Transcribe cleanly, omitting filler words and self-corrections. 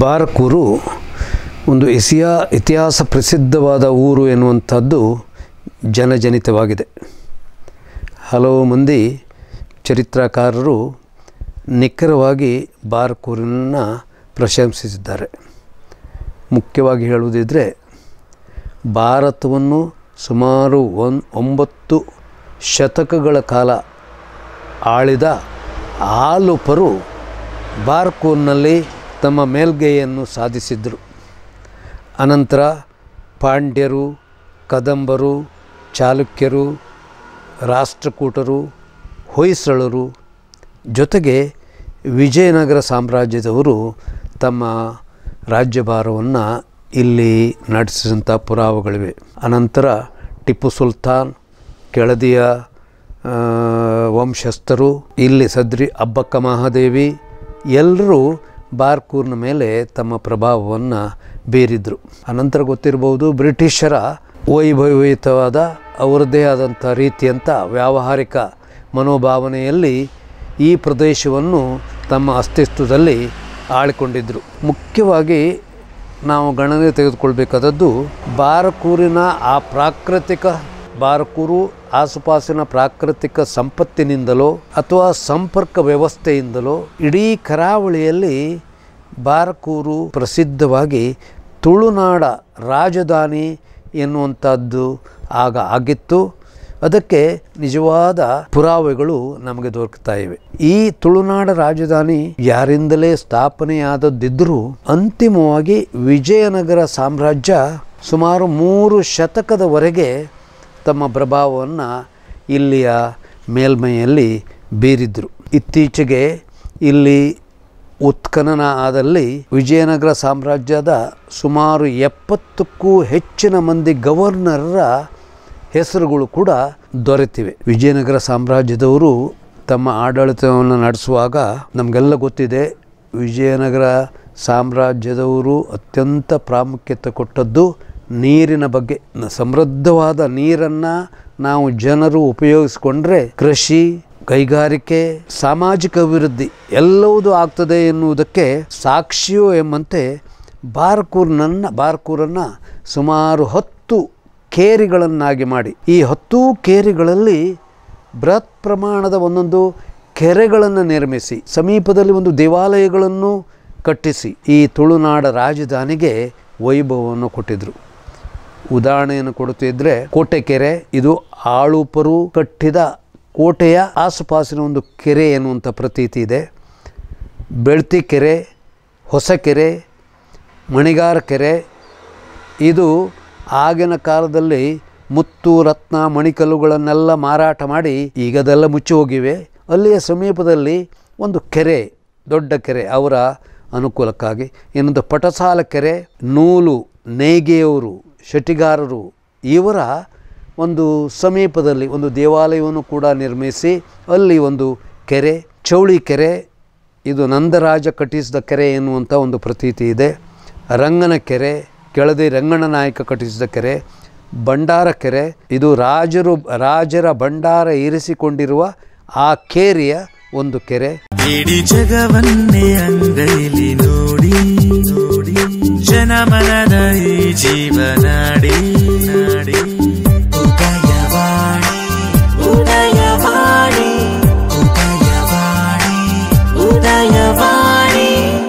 ಬಾರಕೂರು ಒಂದು ಇತಿಹಾಸ ಪ್ರಸಿದ್ಧವಾದ ಊರು ಎನ್ನುವಂಥದ್ದು ಜನಜನಿತವಾಗಿದೆ. ಹಲವು ಮಂದಿ ಚರಿತ್ರಕಾರರು ನಿಖರವಾಗಿ ಬಾರಕೂರನ್ನು ಪ್ರಶಂಸಿಸಿದ್ದಾರೆ. ಮುಖ್ಯವಾಗಿ ಹೇಳುವುದಿದ್ದರೆ ಭಾರತವನ್ನು ಸುಮಾರು 9 ಶತಕಗಳ ಕಾಲ ಆಳಿದ ಆಲುಪರು ಬಾರಕೂರಿನಲ್ಲಿ ತಮ್ಮ ಮೇಲ್ಗೈಯನ್ನು ಸಾಧಿಸಿದರು. ಅನಂತರ ಪಾಂಡ್ಯರು, ಕದಂಬರು, ಚಾಲುಕ್ಯರು, ರಾಷ್ಟ್ರಕೂಟರು, ಹೊಯ್ಸಳರು ಜೊತೆಗೆ ವಿಜಯನಗರ ಸಾಮ್ರಾಜ್ಯದವರು ತಮ್ಮ ರಾಜ್ಯಭಾರವನ್ನು ಇಲ್ಲಿ ನಡೆಸಿದಂಥ ಪುರಾವೆಗಳಿವೆ. ಅನಂತರ ಟಿಪ್ಪು ಸುಲ್ತಾನ್, ಕೆಳದಿಯ ವಂಶಸ್ಥರು, ಇಲ್ಲಿ ಸದ್ರಿ ಅಬ್ಬಕ್ಕ ಮಹಾದೇವಿ ಎಲ್ಲರೂ ಬಾರಕೂರಿನ ಮೇಲೆ ತಮ್ಮ ಪ್ರಭಾವವನ್ನು ಬೀರಿದರು. ಅನಂತರ ಗೊತ್ತಿರಬಹುದು ಬ್ರಿಟಿಷರ ವೈಭವಯುತವಾದ ಅವರದ್ದೇ ಆದಂಥ ರೀತಿಯಂಥ ವ್ಯಾವಹಾರಿಕ ಮನೋಭಾವನೆಯಲ್ಲಿ ಈ ಪ್ರದೇಶವನ್ನು ತಮ್ಮ ಅಸ್ತಿತ್ವದಲ್ಲಿ ಆಳಿಕೊಂಡಿದ್ದರು. ಮುಖ್ಯವಾಗಿ ನಾವು ಗಣನೆ ತೆಗೆದುಕೊಳ್ಬೇಕಾದದ್ದು ಬಾರಕೂರಿನ ಆ ಬಾರಕೂರು ಆಸುಪಾಸಿನ ಪ್ರಾಕೃತಿಕ ಸಂಪತ್ತಿನಿಂದಲೋ ಅಥವಾ ಸಂಪರ್ಕ ವ್ಯವಸ್ಥೆಯಿಂದಲೋ ಇಡೀ ಕರಾವಳಿಯಲ್ಲಿ ಬಾರಕೂರು ಪ್ರಸಿದ್ಧವಾಗಿ ತುಳುನಾಡ ರಾಜಧಾನಿ ಎನ್ನುವಂಥದ್ದು ಆಗ ಆಗಿತ್ತು. ಅದಕ್ಕೆ ನಿಜವಾದ ಪುರಾವೆಗಳು ನಮಗೆ ದೊರಕ್ತಾ ಇವೆ. ಈ ತುಳುನಾಡ ರಾಜಧಾನಿ ಯಾರಿಂದಲೇ ಸ್ಥಾಪನೆಯಾದದ್ದಿದ್ದರೂ ಅಂತಿಮವಾಗಿ ವಿಜಯನಗರ ಸಾಮ್ರಾಜ್ಯ ಸುಮಾರು 3 ಶತಕದವರೆಗೆ ತಮ್ಮ ಪ್ರಭಾವವನ್ನು ಇಲ್ಲಿಯ ಮೇಲ್ಮೈಯಲ್ಲಿ ಬೀರಿದ್ರು. ಇತ್ತೀಚೆಗೆ ಇಲ್ಲಿ ಉತ್ಖನನ ಆದಲ್ಲಿ ವಿಜಯನಗರ ಸಾಮ್ರಾಜ್ಯದ ಸುಮಾರು 70ಕ್ಕೂ ಹೆಚ್ಚಿನ ಮಂದಿ ಗವರ್ನರರ ಹೆಸರುಗಳು ಕೂಡ ದೊರೆತಿವೆ. ವಿಜಯನಗರ ಸಾಮ್ರಾಜ್ಯದವರು ತಮ್ಮ ಆಡಳಿತವನ್ನು ನಡೆಸುವಾಗ ನಮಗೆಲ್ಲ ಗೊತ್ತಿದೆ, ವಿಜಯನಗರ ಸಾಮ್ರಾಜ್ಯದವರು ಅತ್ಯಂತ ಪ್ರಾಮುಖ್ಯತೆ ಕೊಟ್ಟದ್ದು ನೀರಿನ ಬಗ್ಗೆ. ಸಮೃದ್ಧವಾದ ನೀರನ್ನು ನಾವು ಜನರು ಉಪಯೋಗಿಸಿಕೊಂಡ್ರೆ ಕೃಷಿ, ಕೈಗಾರಿಕೆ, ಸಾಮಾಜಿಕ ಅಭಿವೃದ್ಧಿ ಎಲ್ಲವೂ ಆಗ್ತದೆ ಎನ್ನುವುದಕ್ಕೆ ಸಾಕ್ಷಿಯೋ ಎಂಬಂತೆ ಬಾರಕೂರನ್ನು ಸುಮಾರು 10 ಕೇರಿಗಳನ್ನಾಗಿ ಮಾಡಿ ಈ 10 ಕೇರಿಗಳಲ್ಲಿ ಬೃಹತ್ ಪ್ರಮಾಣದ ಒಂದೊಂದು ಕೆರೆಗಳನ್ನು ನಿರ್ಮಿಸಿ ಸಮೀಪದಲ್ಲಿ ಒಂದು ದೇವಾಲಯಗಳನ್ನು ಕಟ್ಟಿಸಿ ಈ ತುಳುನಾಡ ರಾಜಧಾನಿಗೆ ವೈಭವವನ್ನು ಕೊಟ್ಟಿದ್ದರು. ಉದಾಹರಣೆಯನ್ನು ಕೊಡುತ್ತಿದ್ದರೆ ಕೋಟೆಕೆರೆ, ಇದು ಆಳುಪರು ಕಟ್ಟಿದ ಕೋಟೆಯ ಆಸುಪಾಸಿನ ಒಂದು ಕೆರೆ ಎನ್ನುವಂಥ ಪ್ರತೀತಿ ಇದೆ. ಬೆಳ್ತಿ ಕೆರೆ, ಹೊಸಕೆರೆ, ಮಣಿಗಾರ ಕೆರೆ, ಇದು ಆಗಿನ ಕಾಲದಲ್ಲಿ ಮುತ್ತು, ರತ್ನ, ಮಣಿಕಲ್ಲುಗಳನ್ನೆಲ್ಲ ಮಾರಾಟ ಮಾಡಿ ಈಗ ಅದೆಲ್ಲ ಮುಚ್ಚಿ ಹೋಗಿವೆ. ಅಲ್ಲಿಯ ಸಮೀಪದಲ್ಲಿ ಒಂದು ಕೆರೆ, ದೊಡ್ಡ ಕೆರೆ ಅವರ ಅನುಕೂಲಕ್ಕಾಗಿ. ಇನ್ನೊಂದು ಪಟಸಾಲ ಕೆರೆ, ನೂಲು ನೇಯ್ಗೆಯವರು, ಶೆಟ್ಟಿಗಾರರು ಇವರ ಒಂದು ಸಮೀಪದಲ್ಲಿ ಒಂದು ದೇವಾಲಯವನ್ನು ಕೂಡ ನಿರ್ಮಿಸಿ ಅಲ್ಲಿ ಒಂದು ಕೆರೆ. ಚೌಳಿ ಕೆರೆ, ಇದು ನಂದರಾಜ ಕಟ್ಟಿಸಿದ ಕೆರೆ ಎನ್ನುವಂಥ ಒಂದು ಪ್ರತೀತಿ ಇದೆ. ರಂಗನ ಕೆರೆ, ಕೆಳದಿ ರಂಗನ ನಾಯಕ ಕಟ್ಟಿಸಿದ ಕೆರೆ. ಭಂಡಾರ ಕೆರೆ, ಇದು ರಾಜರ ಭಂಡಾರ ಇರಿಸಿಕೊಂಡಿರುವ ಆ ಕೇರಿಯ ಒಂದು ಕೆರೆ. ಇಡೀ ಜಗವನ್ನೇ ಅಂಗೈಲಿ ನೋಡಿ ಜನಮನದ ಈ ಜೀವನಾಡಿ